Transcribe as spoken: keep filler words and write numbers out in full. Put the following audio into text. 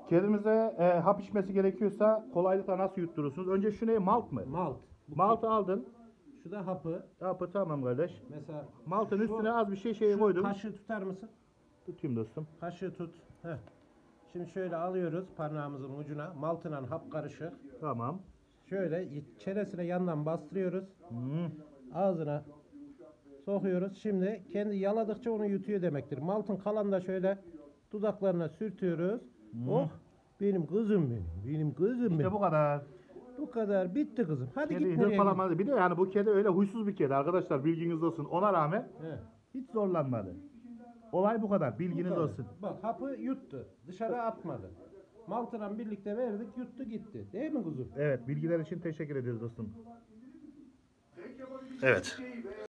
Kedimize e, hap içmesi gerekiyorsa kolaylıkla nasıl yutturursunuz? Önce şu ne? Malt mı? Malt. Bu Maltı aldın. Şu da hapı. Hapı tamam kardeş. Mesela Maltın şu- üstüne az bir şey şey şu koydum. kaşığı tutar mısın? Tutayım dostum. Kaşığı tut. Heh. Şimdi şöyle alıyoruz parmağımızın ucuna. Maltından hap karışık. Tamam. Şöyle çenesine yandan bastırıyoruz. Hmm. Ağzına sokuyoruz. Şimdi kendi yaladıkça onu yutuyor demektir. Maltın kalan da şöyle dudaklarına sürtüyoruz. Oh benim kızım benim. Benim kızım İşte benim. bu kadar. Bu kadar bitti kızım. Hadi Kedi git nereye git. hırpalamadı. Bir de yani bu kedi öyle huysuz bir kedi arkadaşlar, bilginiz olsun. Ona rağmen He. hiç zorlanmadı. Olay bu kadar, Bu bilginiz kadar. olsun. Bak hapı yuttu. Dışarı atmadı. Maltıyla birlikte verdik yuttu gitti. Değil mi kuzum? Evet, bilgiler için teşekkür ediyoruz dostum. Evet.